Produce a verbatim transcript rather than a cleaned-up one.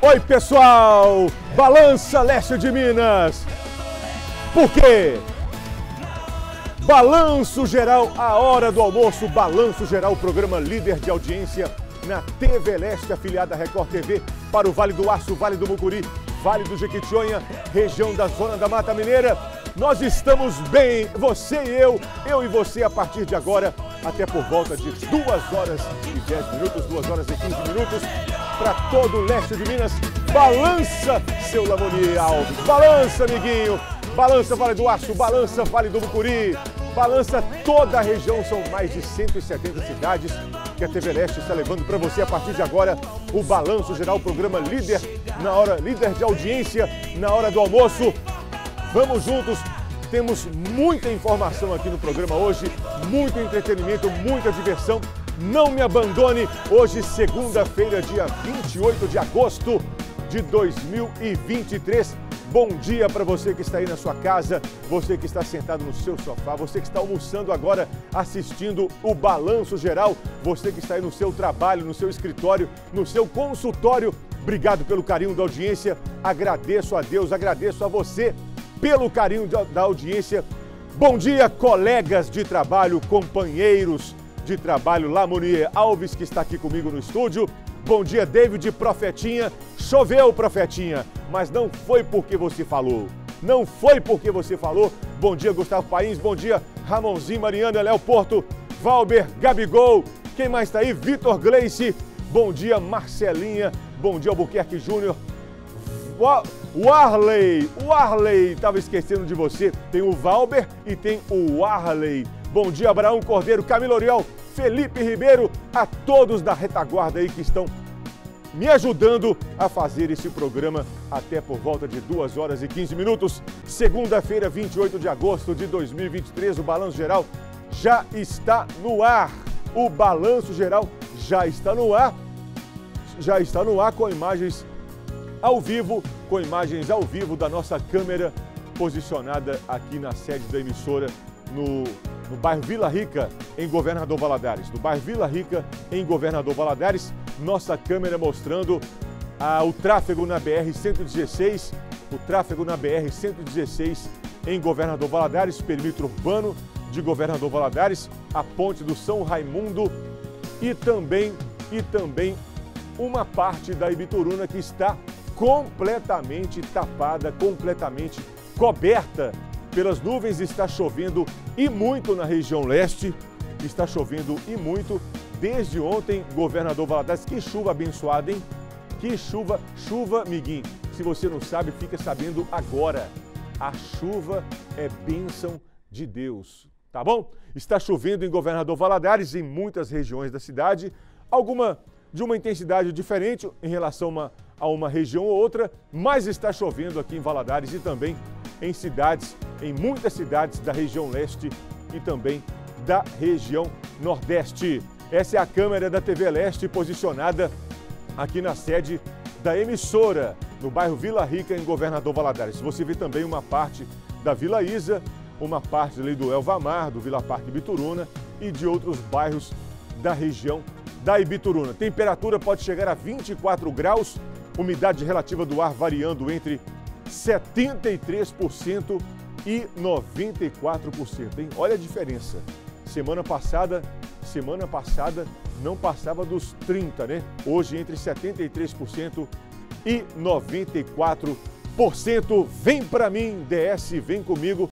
Oi, pessoal! Balança Leste de Minas. Por quê? Balanço Geral, a hora do almoço. Balanço Geral, programa líder de audiência na T V Leste, afiliada à Record T V, para o Vale do Aço, Vale do Mucuri, Vale do Jequitinhonha, região da Zona da Mata Mineira. Nós estamos bem, você e eu, eu e você, a partir de agora, até por volta de duas horas e dez minutos, duas horas e quinze minutos, para todo o leste de Minas. Balança, seu Lamoni Alves, balança, amiguinho, balança Vale do Aço, balança Vale do Mucuri, balança toda a região. São mais de cento e setenta cidades que a T V Leste está levando para você a partir de agora o Balanço Geral, programa líder na hora, líder de audiência na hora do almoço. Vamos juntos, temos muita informação aqui no programa hoje, muito entretenimento, muita diversão. Não me abandone, hoje segunda-feira, dia vinte e oito de agosto de dois mil e vinte e três. Bom dia para você que está aí na sua casa, você que está sentado no seu sofá, você que está almoçando agora assistindo o Balanço Geral, você que está aí no seu trabalho, no seu escritório, no seu consultório. Obrigado pelo carinho da audiência, agradeço a Deus, agradeço a você pelo carinho da audiência. Bom dia, colegas de trabalho, companheiros de trabalho. Lamoni Alves, que está aqui comigo no estúdio. Bom dia, David Profetinha. Choveu, Profetinha, mas não foi porque você falou. Não foi porque você falou. Bom dia, Gustavo Pains. Bom dia, Ramonzinho, Mariana, Léo Porto, Valber, Gabigol. Quem mais está aí? Vitor Gleice. Bom dia, Marcelinha. Bom dia, Albuquerque Júnior. Warley, Warley, estava esquecendo de você. Tem o Valber e tem o Warley. Bom dia, Abraão Cordeiro, Camila Oriol, Felipe Ribeiro, a todos da retaguarda aí que estão me ajudando a fazer esse programa até por volta de duas horas e quinze minutos. Segunda-feira, vinte e oito de agosto de dois mil e vinte e três, o Balanço Geral já está no ar. O Balanço Geral já está no ar, já está no ar com imagens ao vivo, com imagens ao vivo da nossa câmera posicionada aqui na sede da emissora no, no bairro Vila Rica, em Governador Valadares. No bairro Vila Rica, em Governador Valadares, nossa câmera mostrando ah, o tráfego na B R cento e dezesseis, o tráfego na B R cento e dezesseis em Governador Valadares, perímetro urbano de Governador Valadares, a ponte do São Raimundo e também, e também uma parte da Ibituruna que está completamente tapada, completamente coberta pelas nuvens. Está chovendo e muito na região leste, está chovendo e muito desde ontem, Governador Valadares. Que chuva abençoada, hein? Que chuva, chuva, amiguinho. Se você não sabe, fica sabendo agora. A chuva é bênção de Deus, tá bom? Está chovendo em Governador Valadares, em muitas regiões da cidade, alguma de uma intensidade diferente em relação a uma, a uma região ou outra, mas está chovendo aqui em Valadares e também em cidades, em muitas cidades da região leste e também da região nordeste. Essa é a câmera da T V Leste posicionada aqui na sede da emissora, no bairro Vila Rica, em Governador Valadares. Você vê também uma parte da Vila Isa, uma parte ali do Elvamar, do Vila Parque Ibituruna e de outros bairros da região da Ibituruna. Temperatura pode chegar a vinte e quatro graus, umidade relativa do ar variando entre setenta e três por cento e noventa e quatro por cento, hein? Olha a diferença. Semana passada, semana passada não passava dos trinta, né? Hoje entre setenta e três por cento e noventa e quatro por cento. Vem pra mim, D S, vem comigo,